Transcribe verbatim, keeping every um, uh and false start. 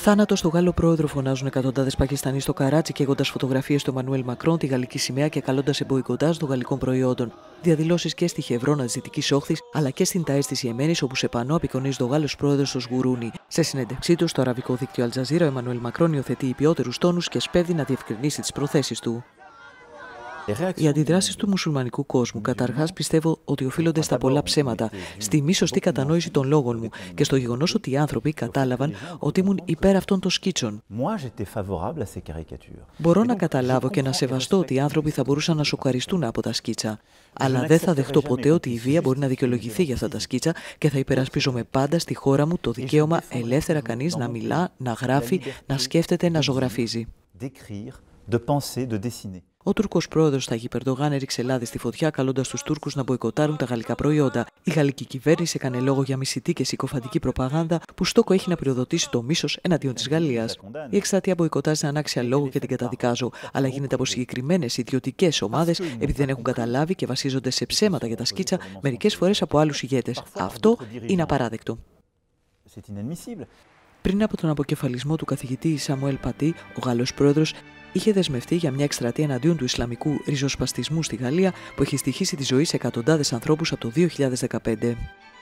Θάνατο στο Γάλλο πρόεδρο, φωνάζουν εκατοντάδες Πακιστανοί στο Καράτσι, καίγοντας φωτογραφίες του Εμμανουέλ Μακρόν, τη γαλλική σημαία και καλώντας σε μποϊκοτάζ των γαλλικών προϊόντων. Διαδηλώσεις και στη Χευρώνα της Δυτικής Όχθης, αλλά και στην Ταΐς της Ιεμένης, όπου σε πανό απεικονίζεται ο Γάλλος πρόεδρος ως γουρούνι. Σε συνέντευξή του στο αραβικό δίκτυο Αλτζαζίρα, ο Εμμανουέλ Μακρόν υιοθετεί υπιότερους τόνους και σπέβδει να διευκρινίσει τις προθέσεις του. Οι αντιδράσεις του μουσουλμανικού κόσμου, καταρχάς, πιστεύω ότι οφείλονται στα πολλά ψέματα, στη μη σωστή κατανόηση των λόγων μου και στο γεγονός ότι οι άνθρωποι κατάλαβαν ότι ήμουν υπέρ αυτών των σκίτσων. Μπορώ να καταλάβω και να σεβαστώ ότι οι άνθρωποι θα μπορούσαν να σοκαριστούν από τα σκίτσα. Αλλά δεν θα δεχτώ ποτέ ότι η βία μπορεί να δικαιολογηθεί για αυτά τα σκίτσα και θα υπερασπίζομαι πάντα στη χώρα μου το δικαίωμα ελεύθερα κανείς να μιλά, να γράφει, να σκέφτεται, να ζωγραφίζει. Ο Τούρκος πρόεδρος Ταγίπ Ερντογάν έριξε λάδι στη φωτιά, καλώντας τους Τούρκους να μποϊκοτάρουν τα γαλλικά προϊόντα. Η γαλλική κυβέρνηση έκανε λόγο για μισητή και συκοφαντική προπαγάνδα που στόχο έχει να πυροδοτήσει το μίσος εναντίον της Γαλλίας. Η εκστρατεία μποϊκοτάζ είναι ανάξια λόγο και την καταδικάζω, αλλά γίνεται από συγκεκριμένες ιδιωτικές ομάδες επειδή δεν έχουν καταλάβει και βασίζονται σε ψέματα για τα σκίτσα, μερικές φορές από άλλους ηγέτες. Αυτό είναι απαράδεκτο. Πριν από τον αποκεφαλισμό του καθηγητή Σαμουέλ Πατί, ο Γάλλος πρόεδρος είχε δεσμευτεί για μια εκστρατεία εναντίον του Ισλαμικού ριζοσπαστισμού στη Γαλλία που έχει στοιχήσει τη ζωή σε εκατοντάδες ανθρώπους από το δύο χιλιάδες δεκαπέντε.